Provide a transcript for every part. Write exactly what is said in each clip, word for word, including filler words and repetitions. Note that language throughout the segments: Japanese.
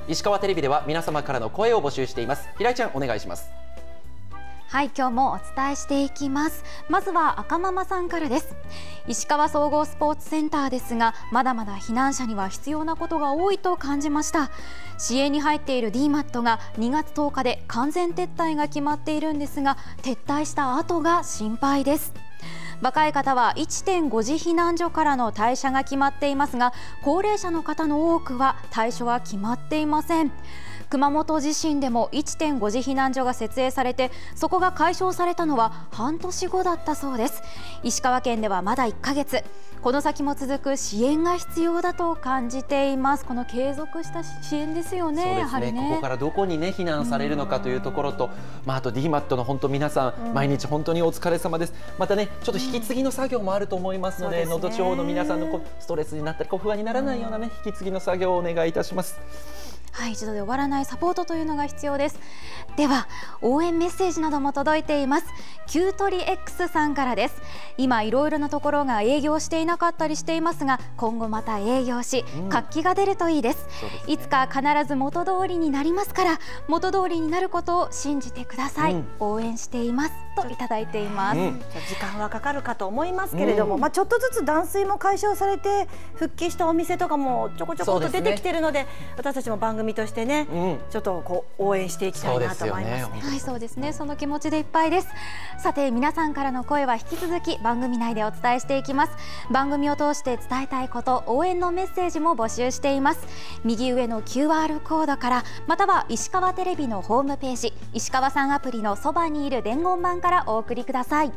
石川テレビでは皆様からの声を募集しています。平井ちゃん、お願いします。 はい、今日もお伝えしていきます。まずは赤ママさんからです。石川総合スポーツセンターですが、まだまだ避難者には必要なことが多いと感じました。支援に入っている ディーマット がにがつとおかで完全撤退が決まっているんですが、撤退した後が心配です。若い方は いってんご 次避難所からの退社が決まっていますが、高齢者の方の多くは退所は決まっていません。熊本地震でも いってんご 次避難所が設営されて、そこが解消されたのは半年後だったそうです。石川県ではまだいっかげつ、この先も続く支援が必要だと感じています。この継続した支援ですよね。 そうですね、 やはりね、 ここからどこにね避難されるのかというところと、まあ、あと ディーマット の本当皆さん、毎日本当にお疲れ様です。またね、ちょっと引き継ぎの作業もあると思いますので、能登、地方の皆さんのこうストレスになったりこう不安にならないようなね、引き継ぎの作業をお願いいたします。 はい、一度で終わらないサポートというのが必要です。では応援メッセージなども届いています。キュートリ X さんからです。今いろいろなところが営業していなかったりしていますが、今後また営業し、うん、活気が出るといいです。そうですね、いつか必ず元通りになりますから、元通りになることを信じてください、うん、応援していますといただいています。うん、 時間はかかるかと思いますけれども、うん、まあちょっとずつ断水も解消されて復帰したお店とかもちょこちょこっと出てきているので、私たちも番組としてね、うん、ちょっとこう応援していきたいなと思いますね。 はい、そうですね。その気持ちでいっぱいです。さて、皆さんからの声は引き続き番組内でお伝えしていきます。番組を通して伝えたいこと、応援のメッセージも募集しています。右上の キューアール コードから、または石川テレビのホームページ、石川さんアプリのそばにいる伝言板からお送りください。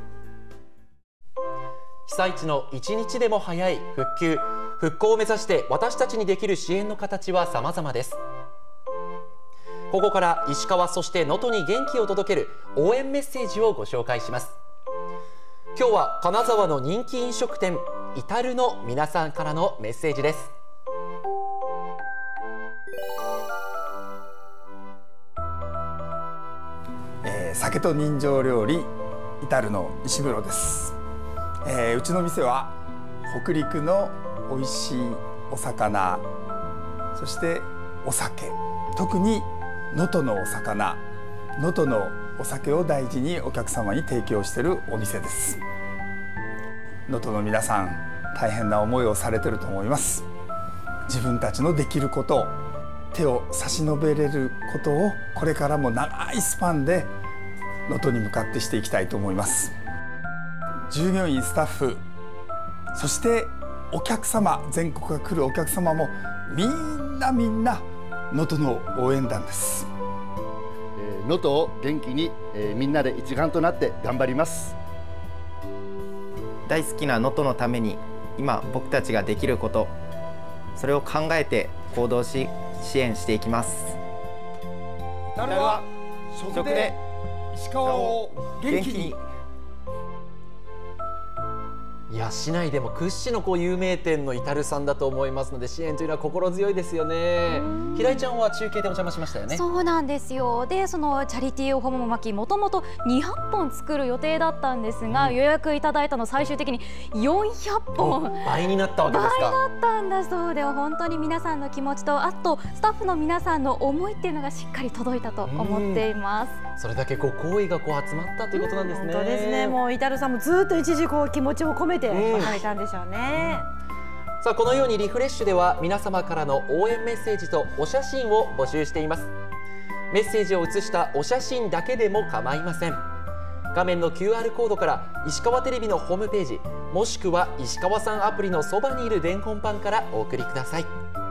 被災地の一日でも早い復旧、復興を目指して私たちにできる支援の形は様々です。ここから石川、そして能登に元気を届ける応援メッセージをご紹介します。今日は金沢の人気飲食店イタルの皆さんからのメッセージです。 えー、酒と人情料理イタルの石黒です。えー、うちの店は北陸の美味しいお魚、そしてお酒、特に能登のお魚、能登のお酒を大事にお客様に提供しているお店です。能登の皆さん、大変な思いをされていると思います。自分たちのできること、手を差し伸べれることをこれからも長いスパンで能登に向かってしていきたいと思います。従業員、スタッフ、そしてお客様、全国が来るお客様もみんなみんな能登の応援団です。 能登を元気に、えー、みんなで一丸となって頑張ります。 大好きな能登のために今僕たちができること、それを考えて行動し支援していきます。 イタルは食で石川を元気に。 いや、市内でも屈指のこう有名店のイタルさんだと思いますので、支援というのは心強いですよね。平井ちゃんは中継でお邪魔しましたよね。 そうなんですよ。で、そのチャリティー訪問巻き、もともとにひゃっぽん作る予定だったんですが、うん、予約いただいたの最終的によんひゃっぽん、 倍になったわけですか。 倍だったんだそうで、本当に皆さんの気持ちと、あとスタッフの皆さんの思いっていうのがしっかり届いたと思っています。 それだけこう好意がこう集まったということなんですね。 本当ですね。もうイタルさんもずっと一時こう気持ちを込めてされたんでしょうね。 うん、さあ、このようにリフレッシュでは皆様からの応援メッセージとお写真を募集しています。メッセージを写したお写真だけでも構いません。画面の キューアール コードから石川テレビのホームページ、もしくは石川さんアプリのそばにいる伝言板からお送りください。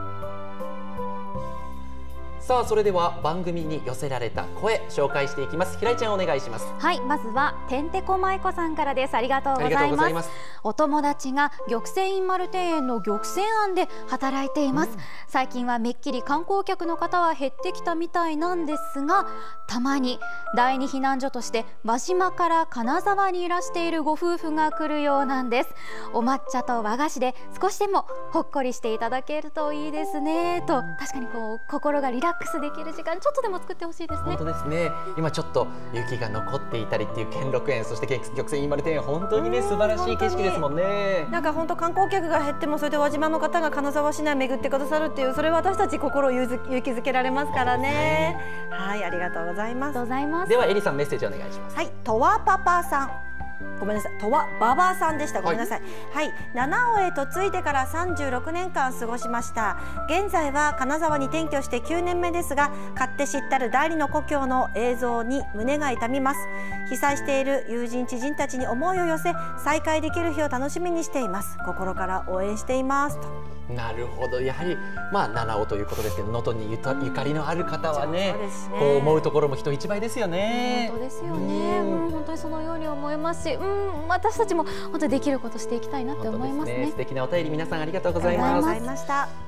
さあ、それでは番組に寄せられた声紹介していきます。平井ちゃん、お願いします。 はい、まずはてんてこまいこさんからです。ありがとうございます。お友達が玉泉院丸庭園の玉泉庵で働いています。うん、最近はめっきり観光客の方は減ってきたみたいなんですが、たまに第二避難所として輪島から金沢にいらしているご夫婦が来るようなんです。お抹茶と和菓子で少しでもほっこりしていただけるといいですねと、確かにこう心がリラッックスできる時間ちょっとでも作ってほしいですね。 本当ですね。今ちょっと雪が残っていたりっていう兼六園、そして玉泉院丸庭園、本当にね素晴らしい景色ですもんね。 なんか本当観光客が減ってもそれで輪島の方が金沢市内巡ってくださるっていう、それは私たち心を勇気づけられますからね。はい、ありがとうございます。 ありがとうございます。 ではエリさんメッセージお願いします。 はい、とわパパさん。ごめんなさい、とわばばさんでした。ごめんなさい。はい、はい、七尾へ嫁いでからさんじゅうろくねんかん過ごしました。現在は金沢に転居してきゅうねんめですが、勝手知ったる第二の故郷の映像に胸が痛みます。被災している友人知人たちに思いを寄せ、再会できる日を楽しみにしています。心から応援していますと。 なるほど、やはりまあ七尾ということですけど、能登にゆとゆかりのある方はね、 そうですね、 こう思うところも人一倍ですよね。 本当ですよね。うん、本当にそのように思いますし、うん、私たちも本当にできることしていきたいなって思いますね。 素敵なお便り皆さんありがとうございありがとうごます。 ざいました。